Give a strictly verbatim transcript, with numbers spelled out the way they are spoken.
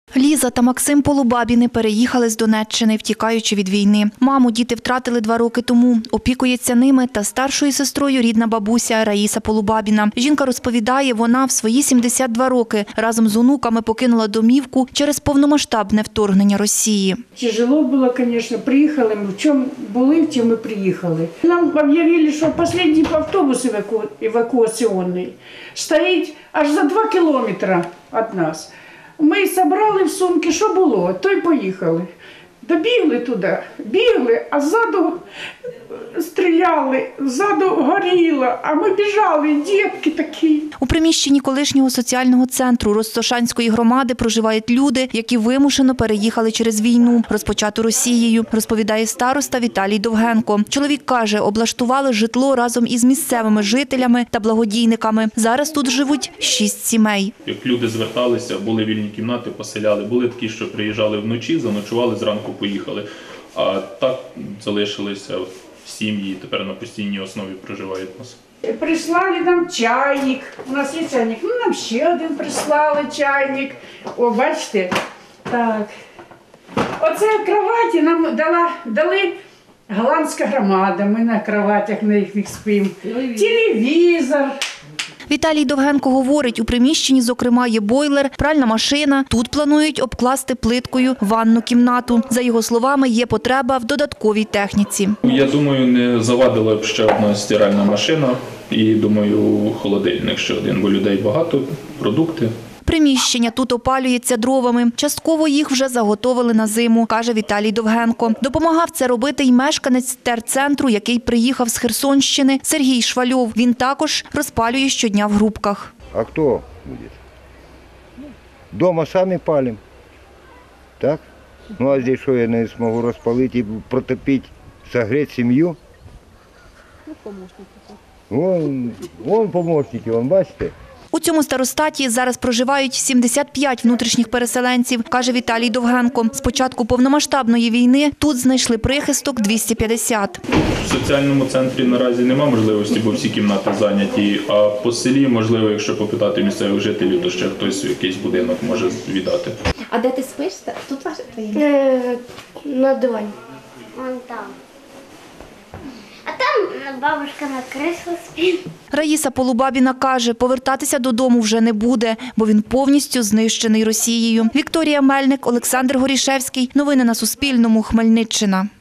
Ліза та Максим Полубабіни переїхали з Донеччини, втікаючи від війни. Маму діти втратили два роки тому. Опікується ними та старшою сестрою рідна бабуся Раїса Полубабіна. Жінка розповідає, вона в свої сімдесят два роки разом з онуками покинула домівку через повномасштабне вторгнення Росії. Тяжело було, звісно, приїхали. Ми в чому були, в чому ми приїхали. Нам об'явили, що останній автобус еваку... евакуаційний стоїть аж за два кілометри від нас. Ми зібрали в сумки, що було, то й поїхали. Добігли туди, бігли, а ззаду стріляли, ззаду горіло, а ми біжали, дітки такі. У приміщенні колишнього соціального центру Ростошанської громади проживають люди, які вимушено переїхали через війну, розпочату Росією, розповідає староста Віталій Довгенко. Чоловік каже, облаштували житло разом із місцевими жителями та благодійниками. Зараз тут живуть шість сімей. Як люди зверталися, були вільні кімнати, поселяли. Були такі, що приїжджали вночі, заночували, зранку поїхали. А так залишилися в сім'ї, тепер на постійній основі проживають у нас. Прислали нам чайник, у нас є чайник, ну нам ще один прислали чайник. О, бачите, так. Оце кроваті нам дала, дали голландська громада, ми на кроватях на їх спимо. Телевізор. Віталій Довгенко говорить, у приміщенні, зокрема, є бойлер, пральна машина. Тут планують обкласти плиткою ванну кімнату. За його словами, є потреба в додатковій техніці. Я думаю, не завадила б ще одна стиральна машина і, думаю, холодильник ще один, бо людей багато, продукти. Приміщення тут опалюється дровами. Частково їх вже заготовили на зиму, каже Віталій Довгенко. Допомагав це робити й мешканець терцентру, який приїхав з Херсонщини, Сергій Швальов. Він також розпалює щодня в групках. А хто буде? Дома самі палимо. Так? Ну а здесь що, я не зможу розпалити і протопити, согріти сім'ю? Ну, помощники. Вон, вон помощники, вон, бачите? У цьому старостаті зараз проживають сімдесят п'ять внутрішніх переселенців, каже Віталій Довгенко. З початку повномасштабної війни тут знайшли прихисток двісті п'ятдесят. В соціальному центрі наразі немає можливості, бо всі кімнати зайняті, а по селі, можливо, якщо попитати місцевих жителів, то ще хтось якийсь будинок може віддати. А де ти спиш? Тут ваше твоє? Е, на дивані. Вон там. А там бабушка на кресло спить. Раїса Полубабіна каже, повертатися додому вже не буде, бо він повністю знищений Росією. Вікторія Мельник, Олександр Горішевський. Новини на Суспільному. Хмельниччина.